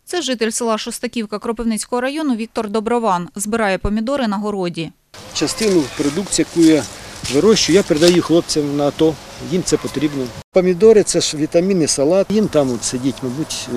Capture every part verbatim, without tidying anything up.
Це житель села Шостаківка Кропивницького району Віктор Доброван. Збирає помідори на городі. Частину продукції, яку я вирощую, я передаю хлопцям на АТО. Їм це потрібно. Помідори – це ж вітамінний салат. Їм там от сидіть, мабуть,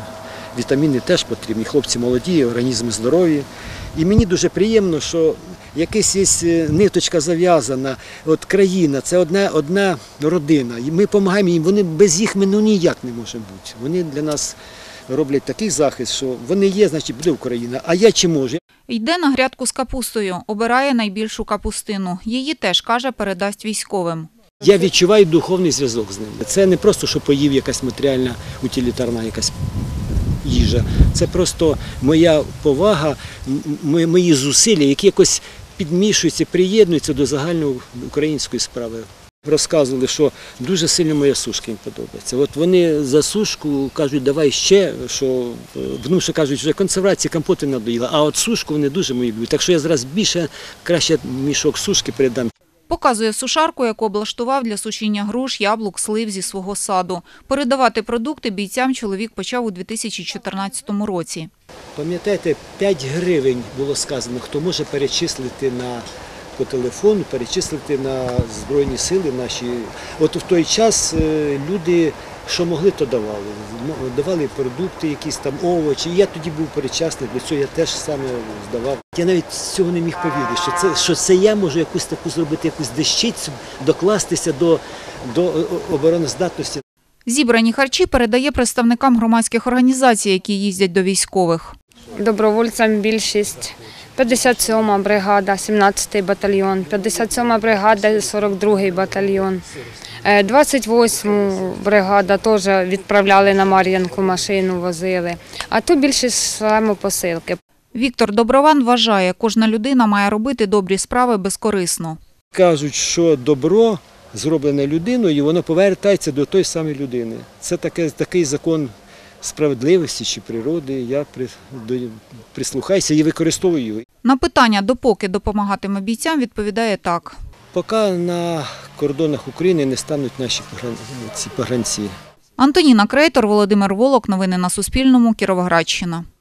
вітаміни теж потрібні. Хлопці молоді, організми здорові. І мені дуже приємно, що якась є ниточка зав'язана, от країна, це одна, одна родина. І ми допомагаємо їм, вони без їх ми ну, ніяк не може бути. Вони для нас роблять такий захист, що вони є, значить буде Україна, а я чи можу. Йде на грядку з капустою, обирає найбільшу капустину. Її теж, каже, передасть військовим. Я відчуваю духовний зв'язок з ними. Це не просто, що поїв якась матеріальна, утилітарна якась їжа. Це просто моя повага, мої зусилля, які якось підмішуються, приєднуються до загальної української справи. Розказували, що дуже сильно моя сушка їм подобається. От вони за сушку кажуть, давай ще, що тому що кажуть, що консервації, компоти надоїли, а от сушку вони дуже мої люблять. Так що я зараз більше, краще мішок сушки передам. Показує сушарку, яку облаштував для сушіння груш, яблук, слив зі свого саду. Передавати продукти бійцям чоловік почав у дві тисячі чотирнадцятому році. Пам'ятаєте, п'ять гривень було сказано, хто може перечислити на по телефону, перечислити на Збройні сили наші. От в той час люди, що могли, то давали. Давали продукти, якісь там овочі. Я тоді був причасний, до цього я теж саме здавав. Я навіть з цього не міг повірити, що це, що це я можу якусь таку зробити, якусь дещицю, докластися до, до обороноздатності. Зібрані харчі передає представникам громадських організацій, які їздять до військових. Добровольцям більшість. п'ятдесят сьома бригада, сімнадцятий батальйон, п'ятдесят сьома бригада, сорок другий батальйон. двадцять восьму бригада теж відправляли на Мар'їнку, машину возили. А тут більше саме посилки. Віктор Доброван вважає, кожна людина має робити добрі справи безкорисно. Кажуть, що добро зроблене людиною, воно повертається до тої самої людини. Це таке, такий закон справедливості чи природи, я прислухаюся і використовую його. На питання, допоки допомагатиме бійцям, відповідає так. Поки на кордонах України не стануть наші ці погранці. Антоніна Крейтор, Володимир Волок. Новини на Суспільному. Кіровоградщина.